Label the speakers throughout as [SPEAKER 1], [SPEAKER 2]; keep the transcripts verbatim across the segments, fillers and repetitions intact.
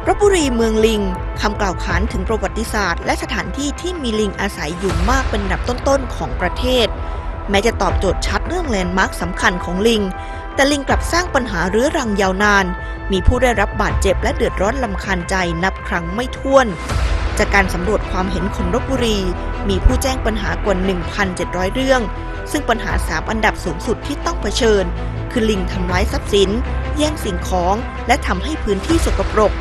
[SPEAKER 1] ลพบุรีเมืองลิงคำกล่าวขานถึงประวัติศาสตร์และสถานที่ที่มีลิงอาศัยอยู่มากเป็นอันดับต้นๆของประเทศแม้จะตอบโจทย์ชัดเรื่องแลนด์มาร์คสำคัญของลิงแต่ลิงกลับสร้างปัญหาเรื้อรังยาวนานมีผู้ได้รับบาดเจ็บและเดือดร้อนรำคาญใจนับครั้งไม่ถ้วนจากการสำรวจความเห็นคนลพบุรีมีผู้แจ้งปัญหากว่า หนึ่งพันเจ็ดร้อย เรื่องซึ่งปัญหาสามอันดับสูงสุดที่ต้องเผชิญคือลิงทำร้ายทรัพย์สินแย่งสิ่งของและทำให้พื้นที่สกปรก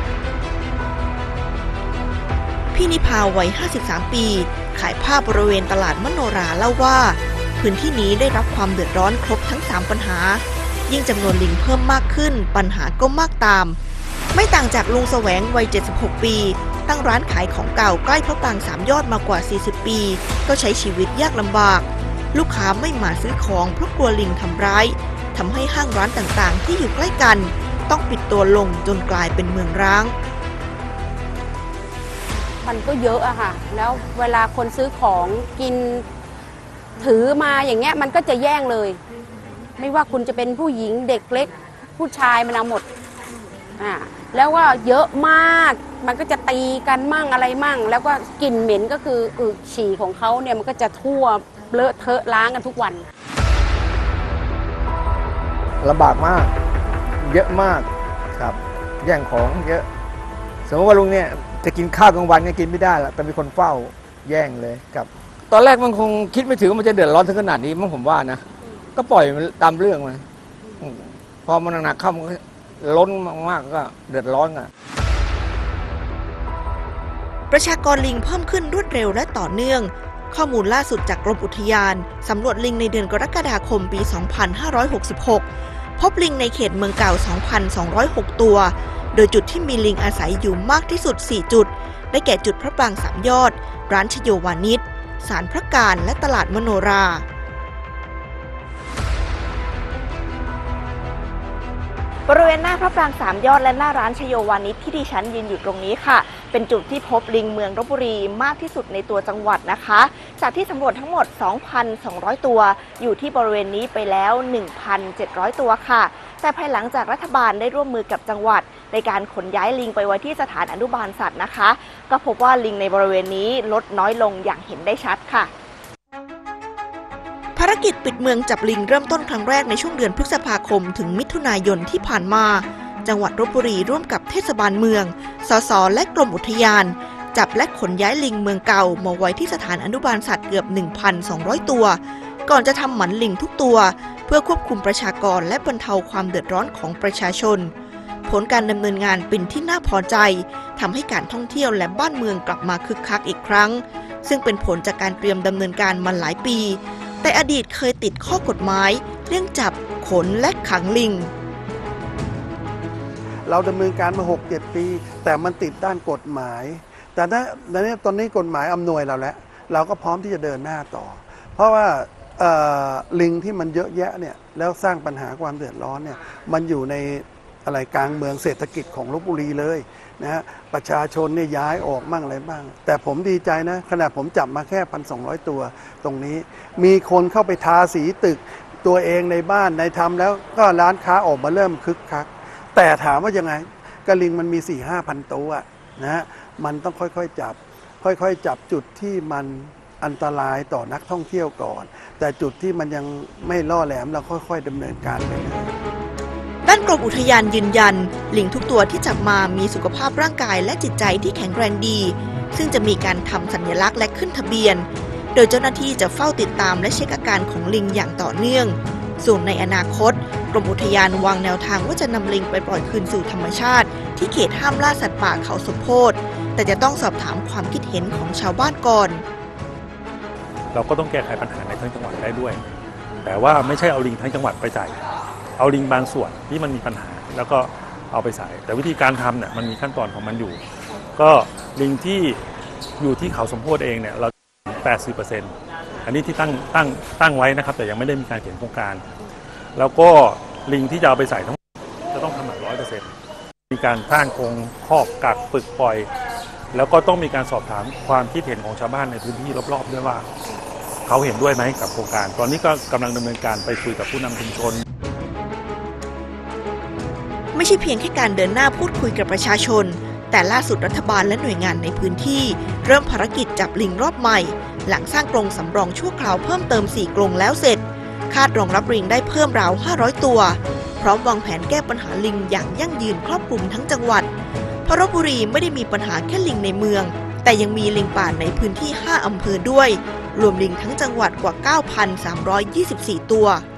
[SPEAKER 1] พี่นิพาวัยห้าสิบสามปีขายผ้าบริเวณตลาดมโนราเล่าว่าพื้นที่นี้ได้รับความเดือดร้อนครบทั้งสามปัญหายิ่งจำนวนลิงเพิ่มมากขึ้นปัญหาก็มากตามไม่ต่างจากลุงแสวงวัยเจ็ดสิบหกปีตั้งร้านขายของเก่าใกล้พระปรางสามยอดมากว่าสี่สิบปีก็ใช้ชีวิตยากลำบากลูกค้าไม่มาซื้อของเพราะกลัวลิงทำร้ายทำให้ห้างร้านต่างๆที่อยู่ใกล้กันต้องปิดตัวลงจนกลายเป็นเมืองร้าง
[SPEAKER 2] มันก็เยอะอะค่ะแล้วเวลาคนซื้อของกินถือมาอย่างเงี้ยมันก็จะแย่งเลยไม่ว่าคุณจะเป็นผู้หญิงเด็กเล็กผู้ชายมันเอาหมดอ่าแล้วก็เยอะมากมันก็จะตีกันมั่งอะไรมั่งแล้วก็กลิ่นเหม็นก็คืออึฉี่ของเขาเนี่ยมันก็จะทั่วเลอะเทอะล้างกันทุกวัน
[SPEAKER 3] ลำบากมากเยอะมากครับแย่งของเยอะสมมติว่าลุงเนี่ยจะกินข้าวกลางวันก็กินไม่ได้ละแต่มีคนเฝ้าแย่งเลยครับตอนแรกมันคงคิดไม่ถึงว่ามันจะเดือดร้อนถึงขนาดนี้มั้งผมว่านะก็ปล่อยมันตามเรื่องมันพอมันหนักๆเข้ามันล้นมากๆก็เดือดร้อนอ่ะ
[SPEAKER 1] ประชากรลิงเพิ่มขึ้นรวดเร็วและต่อเนื่องข้อมูลล่าสุดจากกรมอุทยานสำรวจลิงในเดือนกรกฎาคมปี สองพันห้าร้อยหกสิบหก พบลิงในเขตเมืองเก่า สองพันสองร้อยหก ตัวโดยจุดที่มีลิงอาศัยอยู่มากที่สุด สี่ จุดได้แก่จุดพระปรางสามยอดร้านชโยวานิชศาลพระการและตลาดมโนราบริเวณหน้าพระปรางสามยอดและหน้าร้านชโยวานิชที่ดิฉันยืนอยู่ตรงนี้ค่ะเป็นจุดที่พบลิงเมืองลพบุรีมากที่สุดในตัวจังหวัดนะคะจากที่สำรวจทั้งหมด สองพันสองร้อย ตัวอยู่ที่บริเวณนี้ไปแล้ว หนึ่งพันเจ็ดร้อย ตัวค่ะแต่ภายหลังจากรัฐบาลได้ร่วมมือกับจังหวัดในการขนย้ายลิงไปไว้ที่สถานอนุบาลสัตว์นะคะก็พบว่าลิงในบริเวณนี้ลดน้อยลงอย่างเห็นได้ชัดค่ะภารกิจปิดเมืองจับลิงเริ่มต้นครั้งแรกในช่วงเดือนพฤษภาคมถึงมิถุนายนที่ผ่านมาจังหวัดลพบุรีร่วมกับเทศบาลเมืองสสและกรมอุทยานจับและขนย้ายลิงเมืองเก่ามาไว้ที่สถานอนุบาลสัตว์เกือบ หนึ่งพันสองร้อย ตัวก่อนจะทำหมันลิงทุกตัวเพื่อควบคุมประชากรและบรรเทาความเดือดร้อนของประชาชนผลการดำเนินงานเป็นที่น่าพอใจทำให้การท่องเที่ยวและบ้านเมืองกลับมาคึกคักอีกครั้งซึ่งเป็นผลจากการเตรียมดำเนินการมาหลายปีแต่อดีตเคยติดข้อกฎหมายเรื่องจับขนและขังลิง
[SPEAKER 4] เราดำเนินการมา หกเจ็ด ปีแต่มันติดด้านกฎหมายแต่ถ้าตอนนี้กฎหมายอำนวยเราแล้วเราก็พร้อมที่จะเดินหน้าต่อเพราะว่าลิงที่มันเยอะแยะเนี่ยแล้วสร้างปัญหาความเดือดร้อนเนี่ยมันอยู่ในอะไรกลางเมืองเศรษฐกิจของลพบุรีเลยนะฮะประชาชนเนี่ยย้ายออกมั่งอะไรบ้างแต่ผมดีใจนะขณะผมจับมาแค่ หนึ่งพันสองร้อย ตัวตรงนี้มีคนเข้าไปทาสีตึกตัวเองในบ้านในทำแล้วก็ร้านค้าออกมาเริ่มคึกคักแต่ถามว่ายังไงกระลิงมันมี สี่ห้า พันตัวนะฮะมันต้องค่อยๆจับค่อยๆจับจุดที่มันอันตรายต่อนักท่องเที่ยวก่อนแต่จุดที่มันยังไม่ล่อแหลมเราค่อยๆดำเนินการไปเลย
[SPEAKER 1] ด้านกรมอุทยานยืนยันลิงทุกตัวที่จับมามีสุขภาพร่างกายและจิตใจที่แข็งแรงดีซึ่งจะมีการทำสัญลักษณ์และขึ้นทะเบียนโดยเจ้าหน้าที่จะเฝ้าติดตามและเช็คอาการของลิงอย่างต่อเนื่องส่วนในอนาคตกรมอุทยานวางแนวทางว่าจะนำลิงไปปล่อยคืนสู่ธรรมชาติที่เขตห้ามล่าสัตว์ป่าเขาสมโพธิแต่จะต้องสอบถามความคิดเห็นของชาวบ้านก่อน
[SPEAKER 5] เราก็ต้องแก้ไขปัญหาในทั้งจังหวัดได้ด้วยแต่ว่าไม่ใช่เอาลิงทั้งจังหวัดไปใส่เอาลิงบางส่วนที่มันมีปัญหาแล้วก็เอาไปใส่แต่วิธีการทำเนี่ยมันมีขั้นตอนของมันอยู่ก็ลิงที่อยู่ที่เขาสมโพธิเองเนี่ยเรา แปดสิบเปอร์เซ็นต์ อันนี้ที่ตั้งตั้งตั้งไว้นะครับแต่ยังไม่ได้มีการเขียนโครงการแล้วก็ลิงที่จะเอาไปใส่ทั้งจะต้องทำแบบ ร้อยเปอร์เซ็นต์ มีการสร้างโครงคอกกักฝึกปล่อยแล้วก็ต้องมีการสอบถามความคิดเห็นของชาวบ้านในพื้นที่รอบๆด้วยว่าเขาเห็นด้วยไหมกับโครงการตอนนี้ก็กำลังดำเนินการไปคุยกับผู้นำชุมชน
[SPEAKER 1] ไม่ใช่เพียงแค่การเดินหน้าพูดคุยกับประชาชนแต่ล่าสุดรัฐบาลและหน่วยงานในพื้นที่เริ่มภารกิจจับลิงรอบใหม่หลังสร้างกรงสำรองชั่วคราวเพิ่มเติมสี่กรงแล้วเสร็จคาดรองรับลิงได้เพิ่มราวห้าร้อยตัวพร้อมวางแผนแก้ปัญหาลิงอย่างยั่งยืนครอบคลุมทั้งจังหวัดเพราะลพบุรีไม่ได้มีปัญหาแค่ลิงในเมืองแต่ยังมีลิงป่าในพื้นที่ห้าอำเภอด้วยรวมลิงทั้งจังหวัดกว่า เก้าพันสามร้อยยี่สิบสี่ ตัว